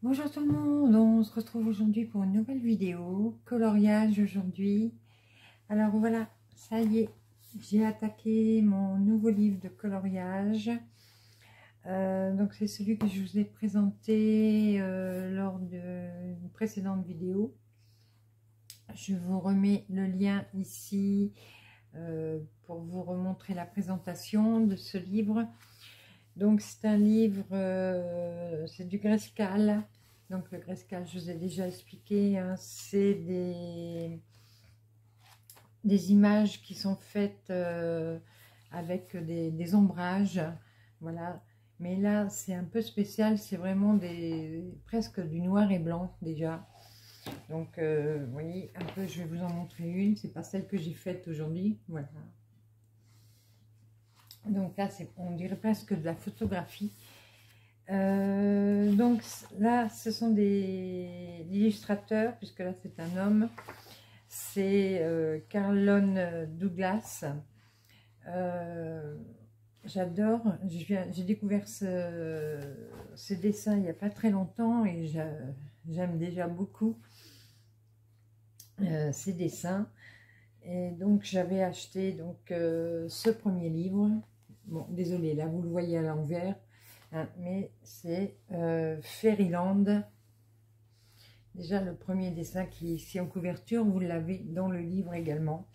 Bonjour tout le monde, on se retrouve aujourd'hui pour une nouvelle vidéo, coloriage aujourd'hui. Alors voilà, ça y est, j'ai attaqué mon nouveau livre de coloriage. Donc c'est celui que je vous ai présenté lors d'une précédente vidéo. Je vous remets le lien ici pour vous remontrer la présentation de ce livre. Donc c'est un livre, c'est du Grayscale. Donc le Grayscale, je vous ai déjà expliqué, hein, c'est des images qui sont faites avec des ombrages, voilà. Mais là c'est un peu spécial, c'est vraiment presque du noir et blanc déjà. Donc vous voyez un peu, je vais vous en montrer une, c'est pas celle que j'ai faite aujourd'hui, voilà. Donc là, on dirait presque de la photographie. Donc là, ce sont des illustrateurs, puisque là, c'est un homme. C'est Carlon Douglas. J'adore. J'ai découvert ces dessins il n'y a pas très longtemps et j'aime déjà beaucoup ces dessins. Et donc, j'avais acheté donc, ce premier livre. Bon, désolé, là vous le voyez à l'envers, hein, mais c'est Fairyland. Déjà le premier dessin qui est ici en couverture, vous l'avez dans le livre également.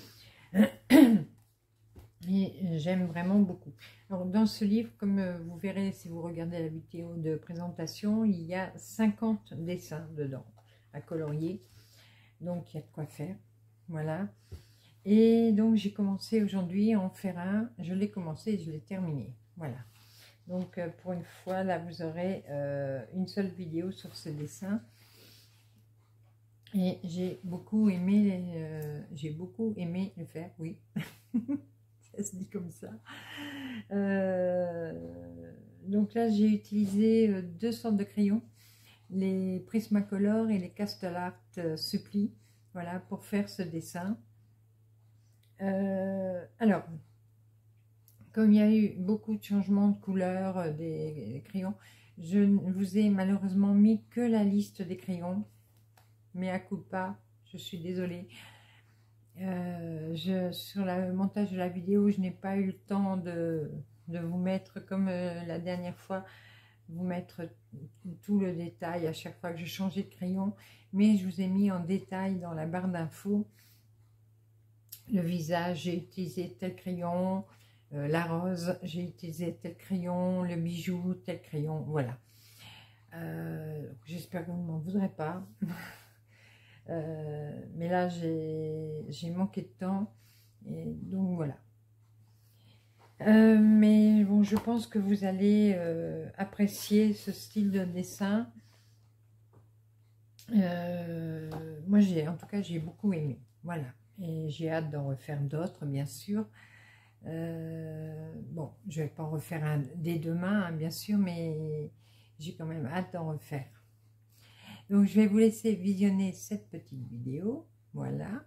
Et j'aime vraiment beaucoup. Alors dans ce livre, comme vous verrez si vous regardez la vidéo de présentation, il y a 50 dessins dedans à colorier. Donc il y a de quoi faire. Voilà. Et donc j'ai commencé aujourd'hui à en faire un, je l'ai commencé et je l'ai terminé, voilà. Donc pour une fois, là vous aurez une seule vidéo sur ce dessin. Et j'ai beaucoup aimé le faire, oui. Ça se dit comme ça. Donc là j'ai utilisé deux sortes de crayons, les Prismacolor et les Castle Art Suppli, voilà, pour faire ce dessin. Alors, comme il y a eu beaucoup de changements de couleur des crayons, je ne vous ai malheureusement mis que la liste des crayons, mais à coup pas, je suis désolée. Sur le montage de la vidéo, je n'ai pas eu le temps de vous mettre, comme la dernière fois, vous mettre tout le détail à chaque fois que je changeais de crayon, mais je vous ai mis en détail dans la barre d'infos. Le visage, j'ai utilisé tel crayon, la rose, j'ai utilisé tel crayon, le bijou, tel crayon, voilà. J'espère que vous ne m'en voudrez pas. Mais là, j'ai manqué de temps, et donc voilà. Mais bon, je pense que vous allez apprécier ce style de dessin. Moi, en tout cas, j'ai beaucoup aimé, voilà. Et j'ai hâte d'en refaire d'autres, bien sûr. Bon, je vais pas en refaire un dès demain, hein, bien sûr, mais j'ai quand même hâte d'en refaire. Donc, je vais vous laisser visionner cette petite vidéo, voilà.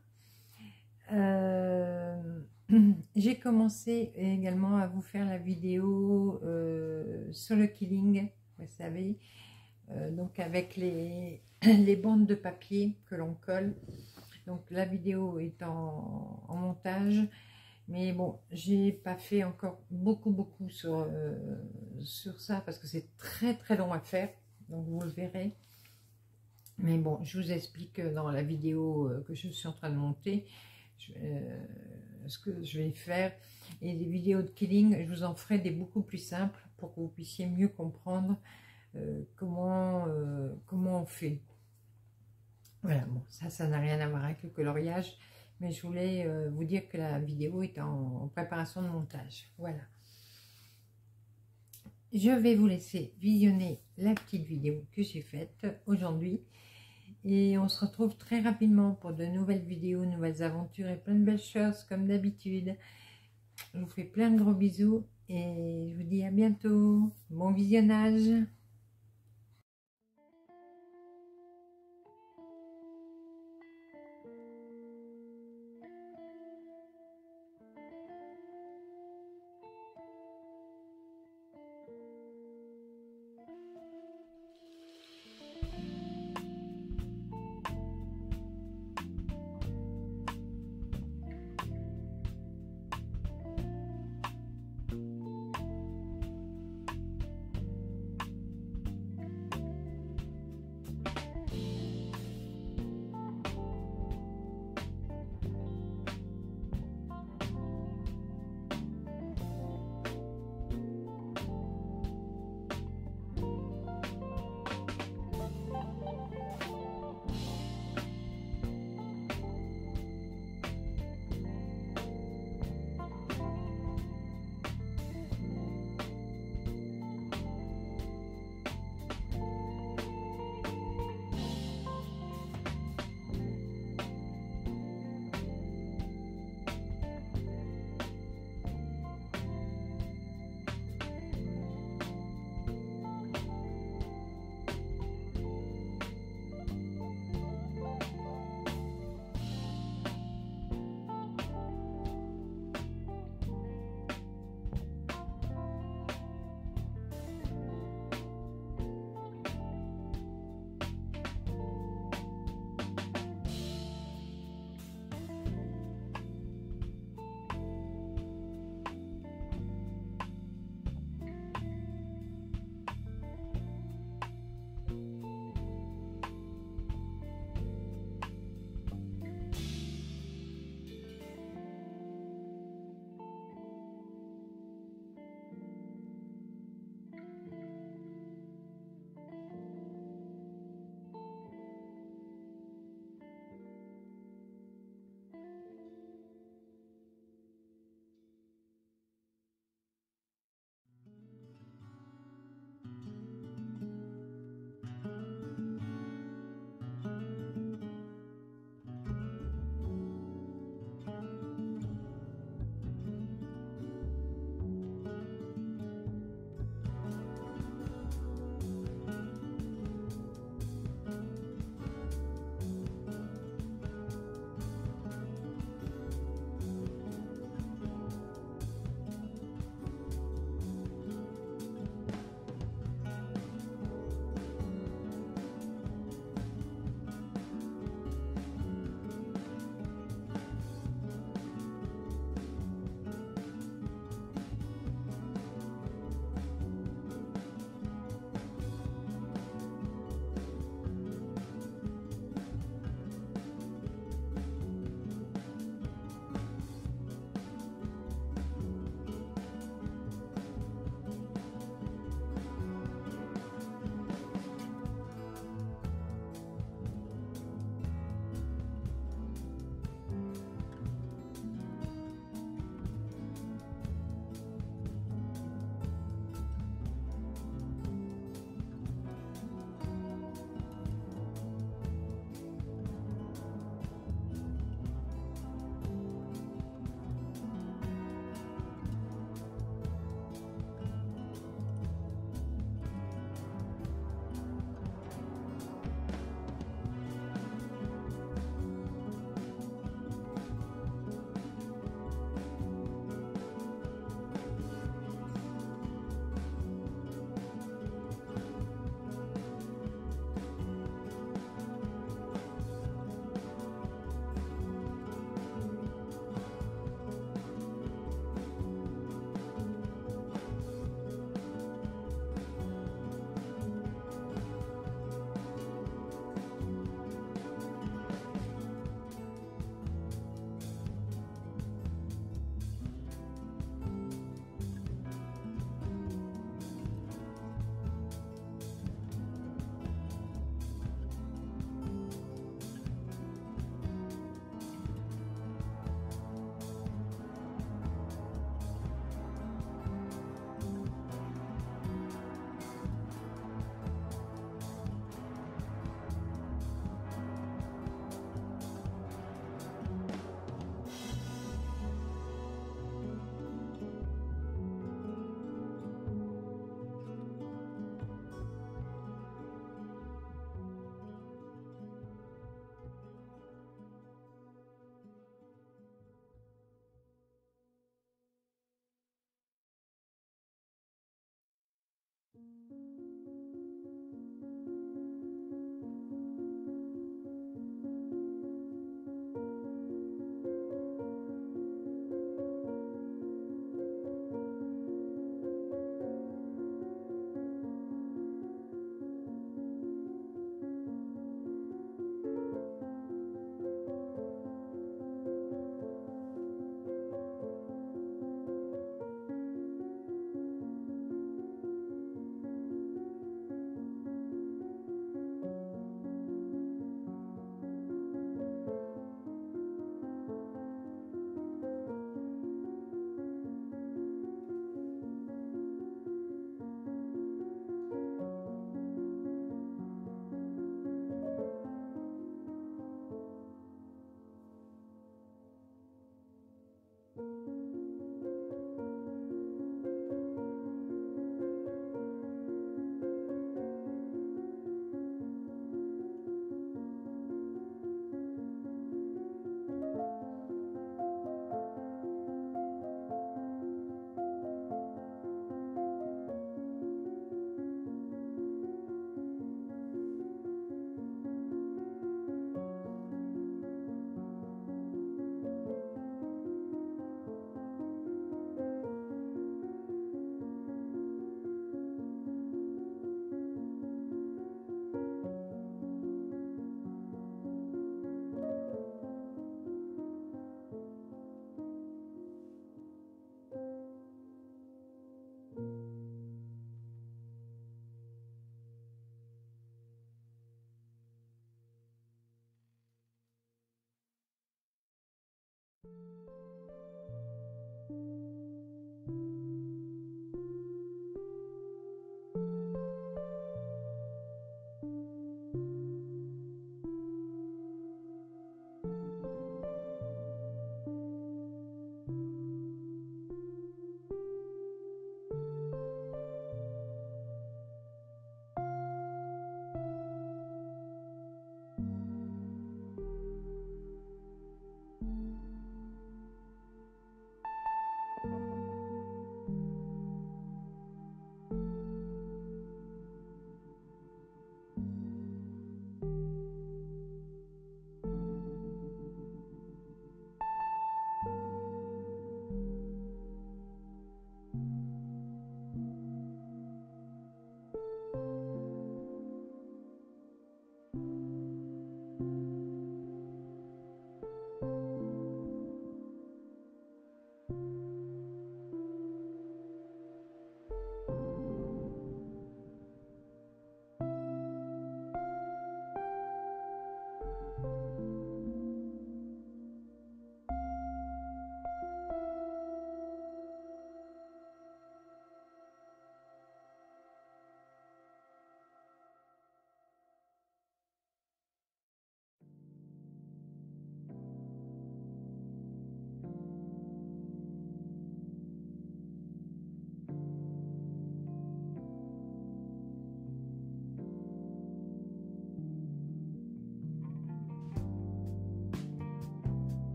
J'ai commencé également à vous faire la vidéo sur le quilling, vous savez, donc avec les bandes de papier que l'on colle. Donc la vidéo est en montage, mais bon, j'ai pas fait encore beaucoup sur ça parce que c'est très long à faire, donc vous le verrez. Mais bon, je vous explique dans la vidéo que je suis en train de monter ce que je vais faire. Et des vidéos de quilling, je vous en ferai des beaucoup plus simples pour que vous puissiez mieux comprendre comment on fait. Voilà, bon, ça n'a rien à voir avec le coloriage, mais je voulais vous dire que la vidéo est en préparation de montage. Voilà. Je vais vous laisser visionner la petite vidéo que j'ai faite aujourd'hui. Et on se retrouve très rapidement pour de nouvelles vidéos, nouvelles aventures et plein de belles choses comme d'habitude. Je vous fais plein de gros bisous et je vous dis à bientôt. Bon visionnage!